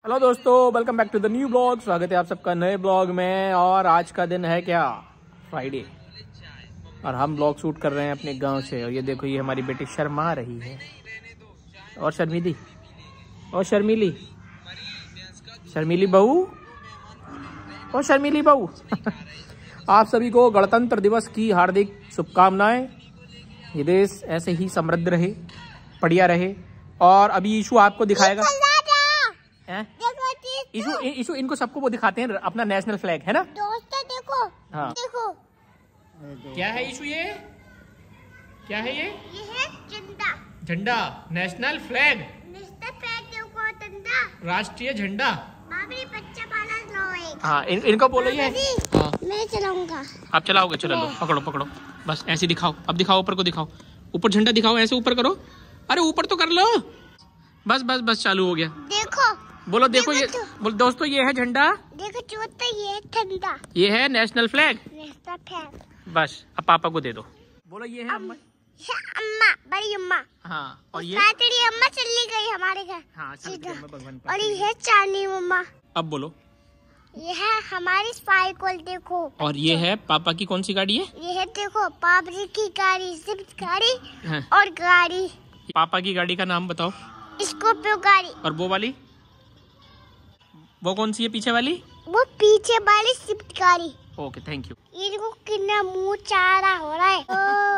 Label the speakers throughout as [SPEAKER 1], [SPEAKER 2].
[SPEAKER 1] Hello दोस्तों, welcome back to the new blog. स्वागत है आप सबका नए ब्लॉग में। और आज का दिन है क्या, फ्राइडे, और हम ब्लॉग शूट कर रहे हैं अपने गांव से। और ये देखो, ये हमारी बेटी शर्मा रही है। और शर्मीली, और शर्मीली, शर्मीली बहू, और शर्मीली बहू। आप सभी को गणतंत्र दिवस की हार्दिक शुभकामनाएं। ये देश ऐसे ही समृद्ध रहे, बढ़िया रहे। और अभी ईशु आपको दिखाएगा। ईशु इनको सबको वो दिखाते हैं अपना नेशनल फ्लैग, है ना
[SPEAKER 2] दोस्तों? देखो,
[SPEAKER 1] हाँ
[SPEAKER 2] देखो
[SPEAKER 1] क्या है ईशु, ये क्या है? ये
[SPEAKER 2] है झंडा,
[SPEAKER 1] झंडा, नेशनल फ्लैग,
[SPEAKER 2] नेशनल फ्लैग। देखो झंडा,
[SPEAKER 1] राष्ट्रीय झंडा।
[SPEAKER 2] बाबरी बच्चा वाला ड्राइंग।
[SPEAKER 1] हाँ, इनको बोलो ये। हाँ,
[SPEAKER 2] मैं चलाऊंगा।
[SPEAKER 1] आप चलाओगे? चलो लो, पकड़ो पकड़ो, बस ऐसे दिखाओ। अब दिखाओ, ऊपर को दिखाओ, ऊपर झंडा दिखाओ, ऐसे ऊपर करो। अरे ऊपर तो कर लो, बस बस बस, चालू हो गया।
[SPEAKER 2] देखो,
[SPEAKER 1] बोलो देखो, ये बोलो दोस्तों, ये है झंडा।
[SPEAKER 2] देखो चोटा, ये है झंडा,
[SPEAKER 1] ये है नेशनल फ्लैग।
[SPEAKER 2] National flag.
[SPEAKER 1] बस अब पापा को दे दो। बोलो ये है अम्मा।
[SPEAKER 2] अम्मा, बड़ी अम्मा।
[SPEAKER 1] हाँ, और ये
[SPEAKER 2] सातड़ी अम्मा चली गई हमारे घर।
[SPEAKER 1] हाँ,
[SPEAKER 2] सीधा।
[SPEAKER 1] भगवान।
[SPEAKER 2] और ये है चांदी मम्मा।
[SPEAKER 1] अब बोलो,
[SPEAKER 2] ये है हमारी साइकिल। देखो,
[SPEAKER 1] और ये है पापा की कौन सी गाड़ी है?
[SPEAKER 2] ये है देखो, बाबरी की गाड़ी, स्विफ्ट गाड़ी।
[SPEAKER 1] हाँ।
[SPEAKER 2] और गाड़ी,
[SPEAKER 1] पापा की गाड़ी का नाम बताओ।
[SPEAKER 2] स्कॉर्पियो गाड़ी।
[SPEAKER 1] और वो वाली, वो कौन सी है पीछे वाली?
[SPEAKER 2] वो पीछे वाली स्विफ्ट गाड़ी।
[SPEAKER 1] Okay, thank you.
[SPEAKER 2] ये देखो कितना मुंह चारा हो रहा है।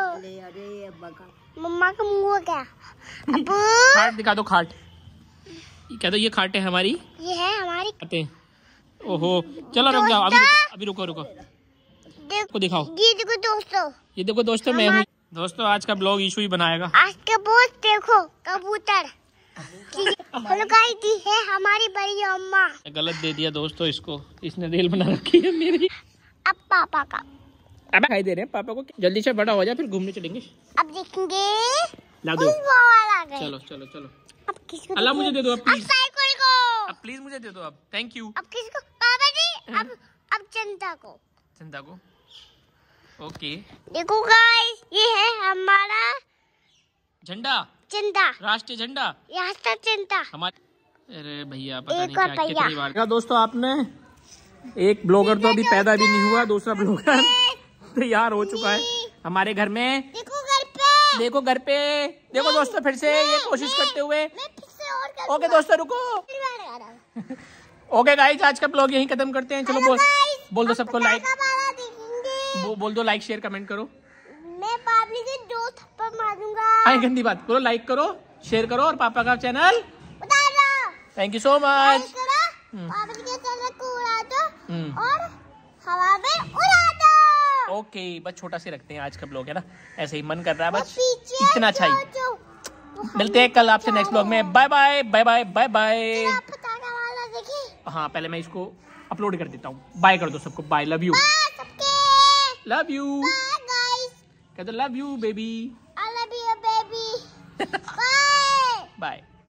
[SPEAKER 2] मम्मा का मुंह हो गया। अब
[SPEAKER 1] खाट दिखा दो, खाट। कह दो ये खाट है हमारी।
[SPEAKER 2] ये है हमारी
[SPEAKER 1] खाटे। ओहो, चलो रुक जाओ, अभी रुको रुको।
[SPEAKER 2] देखो,
[SPEAKER 1] दिखाओ।
[SPEAKER 2] ये देखो दोस्तों,
[SPEAKER 1] ये देखो दोस्तों, मैं हूँ। दोस्तों आज का ब्लॉग ईशु ही बनाएगा।
[SPEAKER 2] आज के बोस देखो, कबूतर। दी है हमारी बड़ी अम्मा।
[SPEAKER 1] गलत दे दिया दोस्तों इसको, इसने रेल बना रखी है मेरी।
[SPEAKER 2] अब पापा का,
[SPEAKER 1] अब दिखाई दे रहे हैं पापा को। जल्दी से बड़ा हो जाए, फिर घूमने चलेंगे।
[SPEAKER 2] अब देखेंगे।
[SPEAKER 1] ला दो। चलो चलो चलो।
[SPEAKER 2] अब किसको?
[SPEAKER 1] अल्लाह मुझे दे दो अब, प्लीज।
[SPEAKER 2] साइकिल को।
[SPEAKER 1] अब प्लीज मुझे दे दो अब, थैंक यू।
[SPEAKER 2] अब किसको? पापा जी, अब जनता को।
[SPEAKER 1] चंदा को। ओके।
[SPEAKER 2] देखो गाइस, ये है हमारा
[SPEAKER 1] झंडा,
[SPEAKER 2] चिंता,
[SPEAKER 1] राष्ट्रीय झंडा,
[SPEAKER 2] राष्ट्रीय चिंता
[SPEAKER 1] हमारे। अरे भैया, पता नहीं
[SPEAKER 2] एक
[SPEAKER 1] क्या
[SPEAKER 2] और भैया।
[SPEAKER 1] कितनी बार। क्या दोस्तों, आपने एक ब्लॉगर तो अभी पैदा भी नहीं हुआ, दूसरा ब्लॉगर तैयार हो चुका है हमारे घर में।
[SPEAKER 2] देखो घर पे,
[SPEAKER 1] देखो घर पे, देखो दोस्तों, फिर से ये कोशिश करते हुए। ओके दोस्तों, रुको। ओके गाइस, आज का ब्लॉग यहीं खत्म करते हैं। चलो बोल दो सबको लाइक, बोल दो लाइक, शेयर, कमेंट करो।
[SPEAKER 2] मैं पापा के 2 थप्पड़ मारूंगा।
[SPEAKER 1] आई गंदी बात बोलो। लाइक करो, शेयर करो, और पापा का चैनल
[SPEAKER 2] उतार दो।
[SPEAKER 1] Thank you so much.
[SPEAKER 2] पापा के चैनल को उड़ा दो और हवा में उड़ा दो।
[SPEAKER 1] ओके, बस छोटा से रखते हैं आज का ब्लॉग, है ना, ऐसे ही मन कर रहा है बस,
[SPEAKER 2] पीछे
[SPEAKER 1] इतना अच्छा ही। मिलते हैं कल आपसे नेक्स्ट ब्लॉग में। Bye bye bye bye bye bye. हाँ, पहले मैं इसको अपलोड कर देता हूँ। बाय कर दो सबको, bye, love you, love you, कहते love you baby,
[SPEAKER 2] I love you, baby. Bye.
[SPEAKER 1] Bye.